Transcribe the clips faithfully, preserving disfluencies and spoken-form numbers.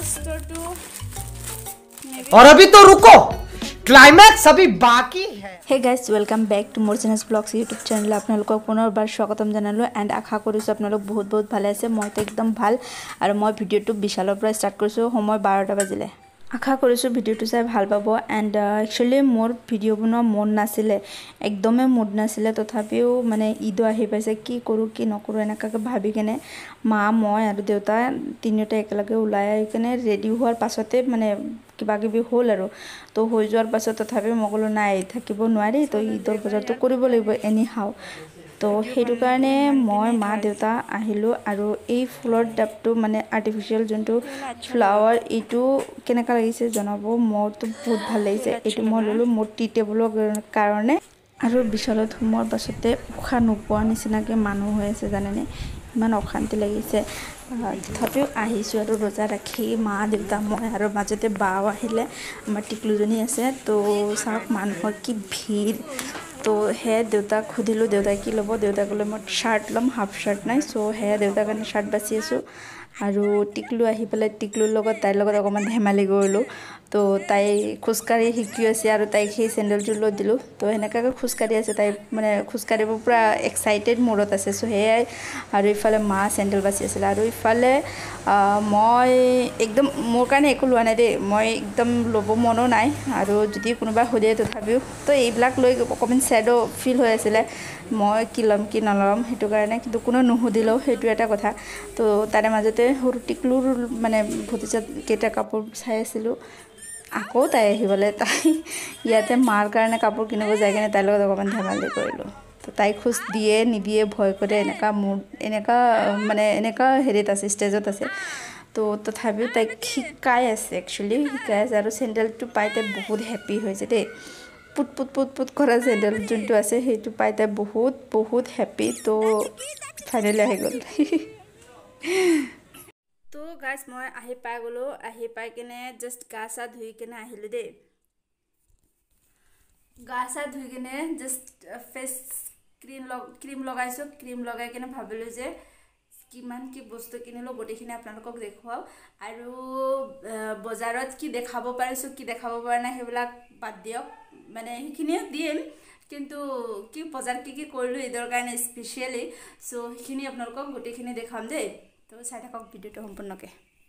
First to और अभी तो रुको, क्लाइमैक्स अभी बाकी है। Hey guys welcome back to मोरजेनास ब्लॉग्स यूट्यूब चैनल आपलोक पुनर्बार स्वागतम जानालो एंड आशा करिছো आपलोक बहुत बहुत भाले आछे। मैं तो एकदम भाल और मैं भिडिओ विशाলৰ পৰা स्टार्ट কৰিছো समय बारटा बाजिले। आशा करिছো भिडिओটো চাই ভাল পাব एंड एक्चुअली मोर भिडिओ बना मन नाছিলে, एकदमै मुड नाছিলে, तथापिও মানে ঈদো আহি পাইছে, কি কৰো কি নকৰো এনেকাকে ভাবি কেনে মা মই আৰু দেউতা তিনিটা একেলগে ওলাই আহি কেনে ৰেডি হোৱাৰ পাছতে মানে কিবা কিবি হ'ল আৰু তো হৈ যোৱাৰ পাছত তথাপিও মই ক'লো নাই থাকিব নোৱাৰি, তো ঈদৰ বজাৰটো কৰিব লাগিব এনি হাও। তো সেইটো কাৰণে মই মা দেউতা আহিলোঁ আৰু এই ফুলৰ টাবটো মানে আৰ্টিফিচিয়েল যোনটো ফ্লাৱাৰ এইটো কেনেকুৱা লাগিছে জনাব। মোৰতো বহুত ভাল লাগিছে, এইটো মই ল'লোঁ মোৰ টি টেবুলৰ কাৰণে। আৰু বিশালত সোমোৱাৰ পাছতে উশাহ নোপোৱা নিচিনাকৈ মানুহ হৈ আছে জানেনে, ইমান অশান্তি লাগিছে। তথাপিও আহিছোঁ আৰু ৰোজা ৰাখি মা দেউতা মই আৰু মাজতে বাও আহিলে, আমাৰ টিকলুজনী আছে। তো চাওক মানুহৰ কি ভিৰ। তো হে দেউতাক সুধিলোঁ দেউতাই কি ল'ব, দেউতাক ক'লে মই শ্বাৰ্ট ল'ম, হাফ শ্বাৰ্ট নাই। চ' সেয়া দেউতাৰ কাৰণে শ্বাৰ্ট বাচি আছোঁ আৰু টিকলু আহি পেলাই টিকলুৰ লগত তাইৰ লগত অকণমান ধেমালি কৰিলোঁ। তো তাই খোজকাঢ়ি শিকি আছে আৰু তাইক সেই চেণ্ডেলযোৰ লৈ দিলোঁ। তো সেনেকুৱাকৈ খোজকাঢ়ি আছে তাই, মানে খোজকাঢ়িব পূৰা এক্সাইটেড মূডত আছে। চ' সেয়াই আৰু ইফালে মা চেণ্ডেল বাচি আছিলে আৰু ইফালে মই একদম মোৰ কাৰণে একো লোৱা নাই দেই, মই একদম ল'ব মনো নাই আৰু যদি কোনোবাই সোধে তথাপিও তো এইবিলাক লৈ অকণমান ছেডো ফিল হৈ আছিলে, মই কি ল'ম কি নল'ম সেইটো কাৰণে। কিন্তু কোনো নুসুধিলেও সেইটো এটা কথা। তো তাৰে মাজতে সৰু টিকলুৰ মানে ভতিজাত কেইটা কাপোৰ চাই আছিলোঁ। আকৌ তাই আহিবলৈ, তাই ইয়াতে মাৰ কাৰণে কাপোৰ কিনিব যাই কিনে তাইৰ লগত অকণমান ধেমালি কৰিলোঁ। তো তাই খোজ দিয়ে নিদিয়ে ভয় কৰে, এনেকুৱা মোৰ এনেকুৱা মানে এনেকুৱা হেৰিত আছে, ষ্টেজত আছে। তো তথাপিও তাইক শিকাই আছে, একচুৱেলি শিকাই আছে আৰু চেণ্ডেলটো পাই তাই বহুত হেপ্পী হৈছে দেই। পুট পুট পুট পুট কৰা চেণ্ডেল যোনটো আছে সেইটো পাই তাই বহুত বহুত হেপ্পী। তো ফাইনেলি আহি গ'ল। তো গাইজ মই আহি পাই গ'লোঁ, আহি পাই কিনে জাষ্ট গা চা ধুই কিনে আহিলোঁ দেই। গা চা ধুই কিনে জাষ্ট ফেচ ক্ৰীম লগ ক্ৰীম লগাইছোঁ। ক্ৰীম লগাই কিনে ভাবিলোঁ যে কিমান কি বস্তু কিনিলোঁ গোটেইখিনি আপোনালোকক দেখুৱাওঁ আৰু বজাৰত কি দেখাব পাৰিছোঁ কি দেখাব পৰা নাই সেইবিলাক বাদ দিয়ক, মানে সেইখিনিও দিম, কিন্তু কি বজাৰ কি কি কৰিলোঁ ঈদৰ কাৰণে স্পেচিয়েলি। চ' সেইখিনি আপোনালোকক গোটেইখিনি দেখাম দেই। তো চাই থাকক ভিডিঅ'টো সম্পূৰ্ণকৈ।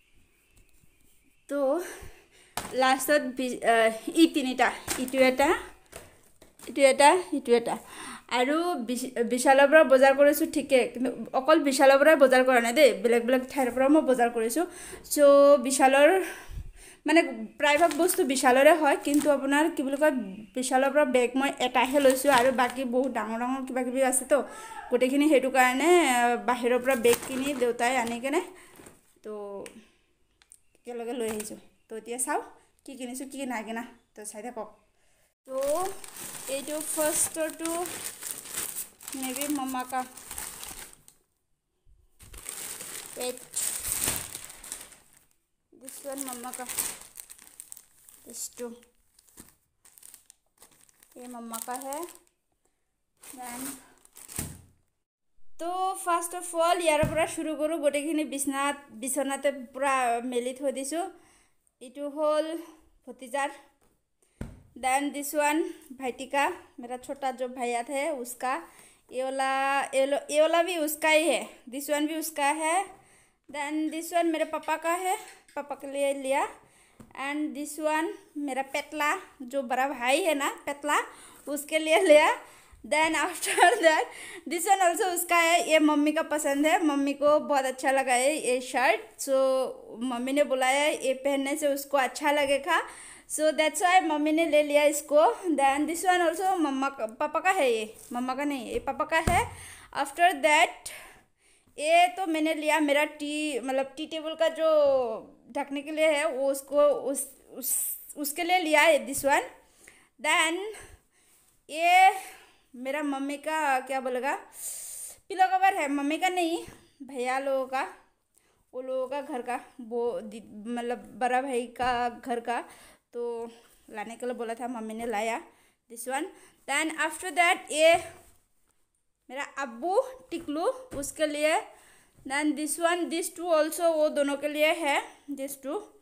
তো লাষ্টত ই তিনিটা, ইটো এটা ইটো এটা ইটো এটা আৰু বিশালৰ পৰা বজাৰ কৰিছোঁ ঠিকে, কিন্তু অকল বিশালৰ পৰাই বজাৰ কৰা নাই দেই, বেলেগ বেলেগ ঠাইৰ পৰাও মই বজাৰ কৰিছোঁ। চ' বিশালৰ মানে প্ৰায়ভাগ বস্তু বিশালৰে হয়, কিন্তু আপোনাৰ কি বুলি কয় বিশালৰ পৰা বেগ মই এটাহে লৈছোঁ আৰু বাকী বহুত ডাঙৰ ডাঙৰ কিবা কিবি আছেতো গোটেইখিনি, সেইটো কাৰণে বাহিৰৰ পৰা বেগ কিনি দেউতাই আনি কেনে তো একেলগে লৈ আহিছোঁ। তো এতিয়া চাওঁ কি কিনিছোঁ কি নাই কিনা, তো চাই থাকক। তো এইটো ফাৰ্ষ্টৰটো মে বি মামা কা पेट, दिस वन मम्मा का, दिस टू ये मम्मा का है। देन तो फार्स्ट अफ ऑल यार পৰা শুরু কৰোঁ। গোটেইখিনি বিছনাত বিছনাতে পুৰা মেলি থৈ দিছোঁ। এইটো হ'ল ভতিজাৰ। देन दिस वन भाईटी का, मेरा छोटा जो भैया है उसका। ये वाला ये वाला भी उसका ही है, दिस वन भी उसका है। देन दिस वन मेरे पापा का है, पापा के लिए लिया। एंड दिस वन मेरा पेतला जो बड़ा भाई है ना पेतला, उसके लिए लिया। Then after that this one also उसका है, ये मम्मी का पसंद है, मम्मी को बहुत अच्छा लगा है ये शर्ट। सो मम्मी ने बुलाया ये पहनने से उसको अच्छा लगेगा, सो दैट्स वाई मम्मी ने ले लिया इसको। देन दिस वन ऑल्सो मम्मा का पापा का है, ये मम्मा का नहीं, ये पापा का है। आफ्टर दैट ये तो मैंने लिया मेरा टी मतलब टी टेबल का जो ढकने के लिए है वो उसको उस, उस उसके लिए लिया है दिस वन। देन ये मेरा मम्मी का क्या बोलेगा पिलो कवर है, मम्मी का नहीं भैया लोगों का, वो लोगों का घर का, वो मतलब बड़ा भाई का घर का, तो लाने के लिए बोला था, मम्मी ने लाया this one. Then after that ये मेरा अब्बू टिकलू उसके लिए। Then this one this two also वो दोनों के लिए है, दिस टू।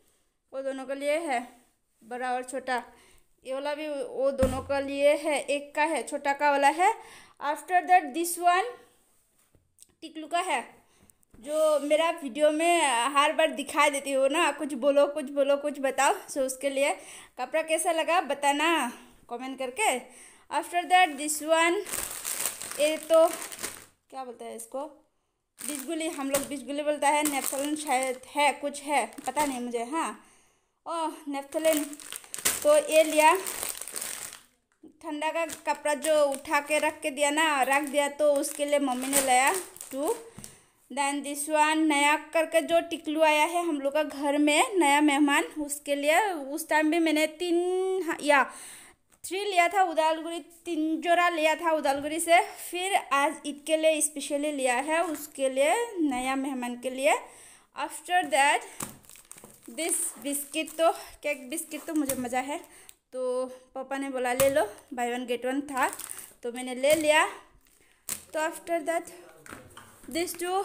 वो दोनों के लिए है, बड़ा और छोटा। ये वाला भी वो दोनों का लिए है, एक का है, छोटा का वाला है। After that this one Tiklu का है, जो मेरा वीडियो में हर बार दिखा देती हो ना, कुछ बोलो कुछ बोलो कुछ बताओ। सो उसके लिए कपड़ा कैसा लगा बताना कमेंट करके। आफ्टर दैट दिस वन, ये तो क्या बोलते हैं इसको, बिजगुली, हम लोग बिजगुली बोलता है, नेफ्थलिन शायद है, कुछ है पता नहीं मुझे। हाँ, ओह नेफ्थलिन। तो ये लिया, ठंडा का कपड़ा जो उठा के रख के दिया ना, रख दिया, तो उसके लिए मम्मी ने लाया टू। देन दिस वन नया करके जो टिकलू आया है हम लोग का घर में, नया मेहमान, उसके लिए उस टाइम भी मैंने तीन या थ्री लिया था उदालगुड़ी, तीन जोड़ा लिया था उदालगुड़ी से। फिर आज ईद के लिए स्पेशली लिया है उसके लिए, नया मेहमान के लिए। आफ्टर दैट दिस बिस्किट, तो केक बिस्किट तो मुझे मज़ा है, तो पापा ने बोला ले लो, बाय वन गेट वन था, तो मैंने ले लिया। तो after that this two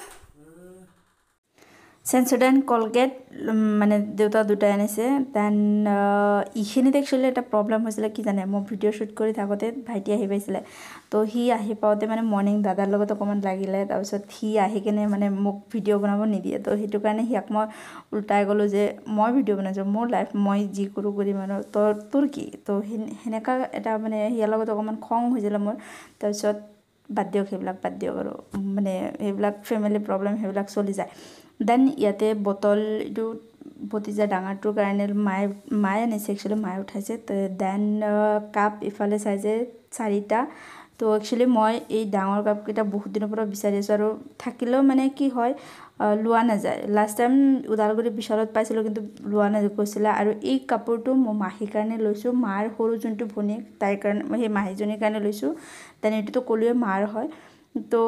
Sensodyne Colgate মানে দেউতা দুটাই আনিছে। দেন এইখিনিত একচুৱেলি এটা প্ৰব্লেম হৈছিলে, কি জানে, মই ভিডিঅ' শ্বুট কৰি থাকোঁতে ভাইটি আহি পাইছিলে। তো সি আহি পাওঁতে মানে মৰ্ণিং দাদাৰ লগত অকণমান লাগিলে, তাৰপিছত সি আহি কিনে মানে মোক ভিডিঅ' বনাব নিদিয়ে। তো সেইটো কাৰণে সিয়াক মই উল্টাই গ'লোঁ যে মই ভিডিঅ' বনাইছোঁ, মোৰ লাইফ মই যি কৰোঁ কৰিম আৰু তোৰ তোৰ কি। তো সেনেকুৱা এটা মানে সিয়াৰ লগত অকণমান খং হৈছিলে মোৰ। তাৰপিছত বাদ দিয়ক সেইবিলাক, বাদ দিয়ক আৰু, মানে সেইবিলাক ফেমিলি প্ৰব্লেম, সেইবিলাক চলি যায়। দেন ইয়াতে বটল, এইটো ভতিজা ডাঙৰটোৰ কাৰণে মায়ে মায়ে আনিছে, একচুৱেলি মায়ে উঠাইছে। দেন কাপ ইফালে চাইছে চাৰিটা। তো একচুৱেলি মই এই ডাঙৰ কাপকেইটা বহুত দিনৰ পৰা বিচাৰি আছোঁ, আৰু থাকিলেও মানে কি হয় লোৱা নাযায়। লাষ্ট টাইম ওদালগুৰি বিশালত পাইছিলোঁ, কিন্তু লোৱা নাযায় কৈছিলে। আৰু এই কাপোৰটো মই মাহীৰ কাৰণে লৈছোঁ, মাৰ সৰু যোনটো ভনীয়েক তাইৰ কাৰণে, সেই মাহীজনীৰ কাৰণে লৈছোঁ। দেন এইটোতো ক'লোৱে মাৰ হয়। তো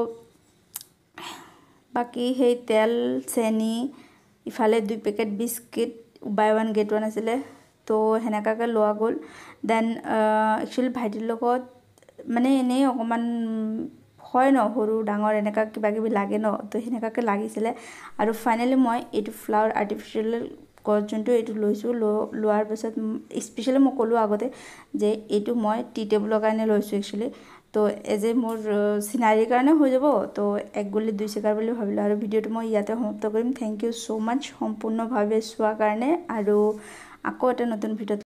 বাকী সেই তেল, চেনি, ইফালে দুই packet biscuit, buy one get one আছিলে। তো সেনেকুৱাকৈ লোৱা গ'ল। দেন একচুৱেলি ভাইটিৰ লগত মানে এনেই অকণমান হয় ন, সৰু ডাঙৰ এনেকুৱা কিবা কিবি লাগে ন, তো সেনেকুৱাকৈ লাগিছিলে। আৰু ফাইনেলি মই এইটো ফ্লাৱাৰ আৰ্টিফিচিয়েল গছ যোনটো, এইটো লৈছোঁ। ল লোৱাৰ পিছত স্পেচিয়েলি মই ক'লোঁ আগতে যে এইটো মই টি টেবুলৰ কাৰণে লৈছোঁ একচুৱেলি। তো এজ এ মোৰ চিনাৰীৰ কাৰণে হৈ যাব, তো এক গুলি দুই চিকাৰ বুলি ভাবিলোঁ। আৰু ভিডিঅ'টো মই ইয়াতে সমাপ্ত কৰিম। থেংক ইউ ছ' মাছ সম্পূৰ্ণভাৱে চোৱাৰ কাৰণে, আৰু আকৌ এটা নতুন ভিডিঅ'ত